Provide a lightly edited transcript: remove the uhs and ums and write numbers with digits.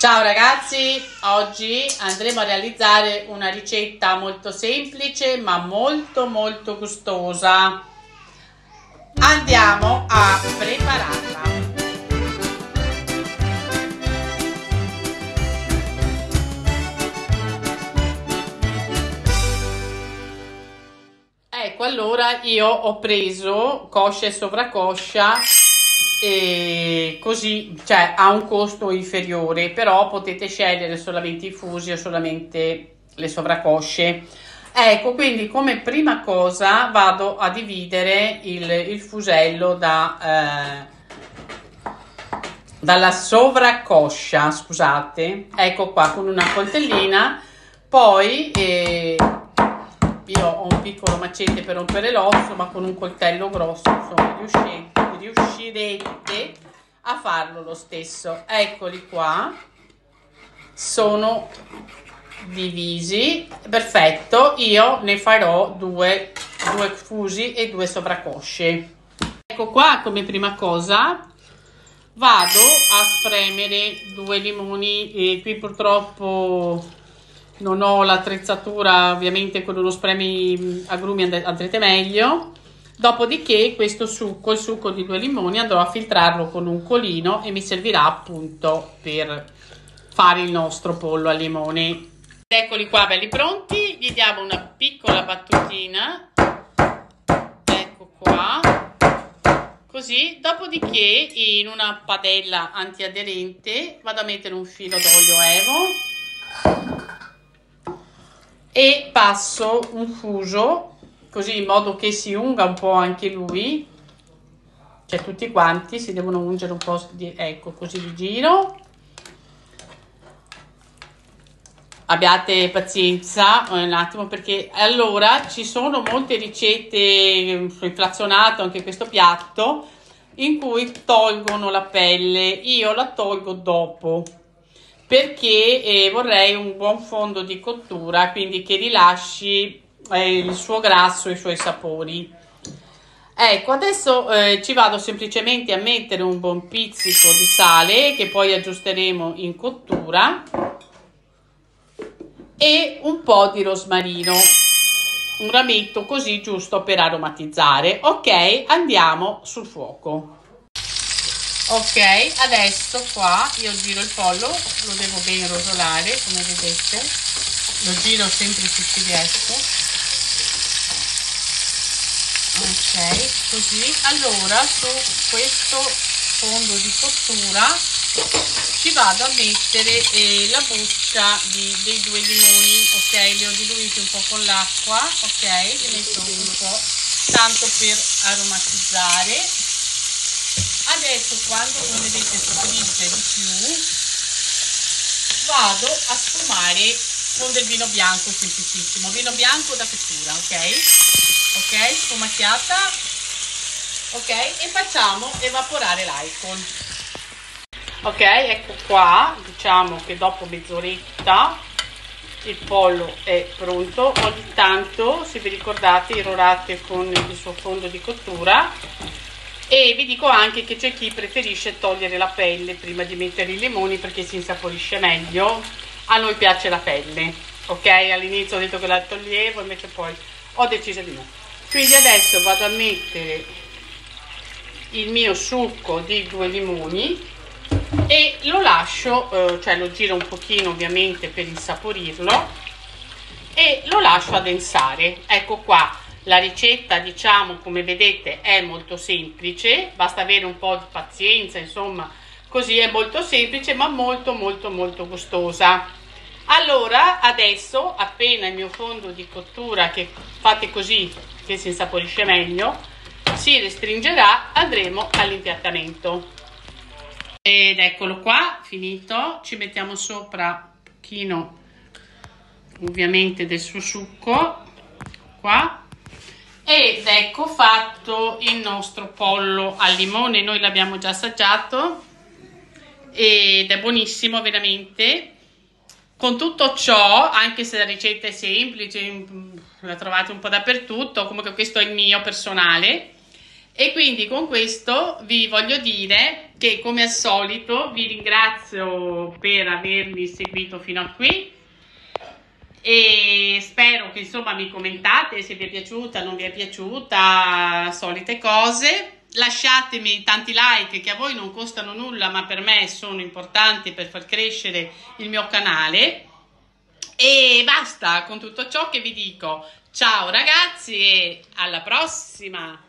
Ciao ragazzi, oggi andremo a realizzare una ricetta molto semplice ma molto gustosa. Andiamo a prepararla. Ecco, allora io ho preso coscia e sovracoscia e così, cioè ha un costo inferiore, però potete scegliere solamente i fusi o solamente le sovracosce. Ecco, quindi come prima cosa vado a dividere il fusello dalla sovracoscia, scusate, ecco qua, con una coltellina. Poi io ho un piccolo macete per rompere l'osso, ma con un coltello grosso insomma riuscirete a farlo lo stesso. Eccoli qua, sono divisi, perfetto. Io ne farò due fusi e due sovracosce. Ecco qua, come prima cosa vado a spremere due limoni e qui purtroppo non ho l'attrezzatura, ovviamente con uno spremi agrumi andrete meglio. Dopodiché questo succo, il succo di due limoni, andrò a filtrarlo con un colino e mi servirà appunto per fare il nostro pollo al limone. Eccoli qua belli pronti, gli diamo una piccola battutina, ecco qua, così. Dopodiché in una padella antiaderente vado a mettere un filo d'olio evo e passo un fuso così in modo che si unga un po' anche lui, cioè tutti quanti si devono ungere un po' di, ecco così di giro. Abbiate pazienza un attimo, perché allora ci sono molte ricette inflazionato anche questo piatto in cui tolgono la pelle. Io la tolgo dopo perché vorrei un buon fondo di cottura, quindi che rilasci il suo grasso e i suoi sapori. Ecco, adesso ci vado semplicemente a mettere un buon pizzico di sale che poi aggiusteremo in cottura e un po' di rosmarino, un rametto così giusto per aromatizzare. Ok, andiamo sul fuoco. Ok, adesso qua io giro il pollo, lo devo ben rosolare, come vedete, lo giro sempre se ci riesco. Ok, così. Allora su questo fondo di cottura ci vado a mettere la buccia dei due limoni. Ok, li ho diluiti un po' con l'acqua. Ok, li metto un po' tanto per aromatizzare. Adesso quando come vedete soffrigge di più vado a sfumare con del vino bianco semplicissimo, vino bianco da cottura, ok, sfumacchiata, ok, e facciamo evaporare l'alcol. Ok, ecco qua, diciamo che dopo mezz'oretta il pollo è pronto. Ogni tanto, se vi ricordate, irrorate con il suo fondo di cottura. E vi dico anche che c'è chi preferisce togliere la pelle prima di mettere i limoni perché si insaporisce meglio. A noi piace la pelle, ok? All'inizio ho detto che la toglievo, invece poi ho deciso di no. Quindi adesso vado a mettere il mio succo di due limoni e lo lascio, cioè lo giro un pochino ovviamente per insaporirlo e lo lascio addensare. Ecco qua. La ricetta, diciamo, come vedete, è molto semplice, basta avere un po' di pazienza, insomma, così è molto semplice, ma molto gustosa. Allora, adesso, appena il mio fondo di cottura, che fate così, che si insaporisce meglio, si restringerà, andremo all'impiattamento. Ed eccolo qua, finito. Ci mettiamo sopra un pochino, ovviamente, del suo succo, qua. Ed ecco fatto il nostro pollo al limone. Noi l'abbiamo già assaggiato ed è buonissimo veramente. Con tutto ciò, anche se la ricetta è semplice, la trovate un po' dappertutto, comunque questo è il mio personale, E quindi con questo vi voglio dire che, come al solito, vi ringrazio per avermi seguito fino a qui e spero che insomma mi commentate se vi è piaciuta, non vi è piaciuta, solite cose. Lasciatemi tanti like che a voi non costano nulla, ma per me sono importanti per far crescere il mio canale. E basta, con tutto ciò che vi dico. Ciao ragazzi e alla prossima!